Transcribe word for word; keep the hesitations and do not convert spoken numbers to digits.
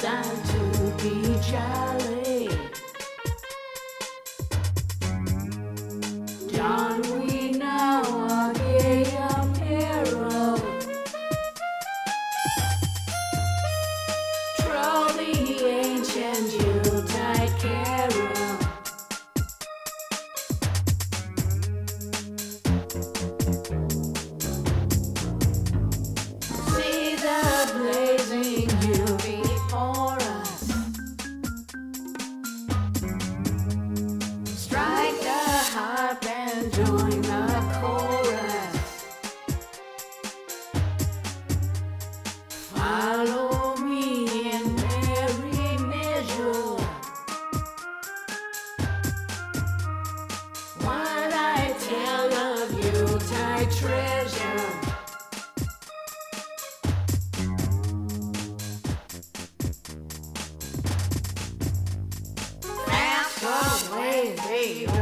designed to be jolly. Don't we know a gay apparel? Troll the ancient Yuletide carol. See the blazing U before us. Strike the harp and join the chorus. Follow me in merry measure. What I tell of Yuletide treasure. Fast away the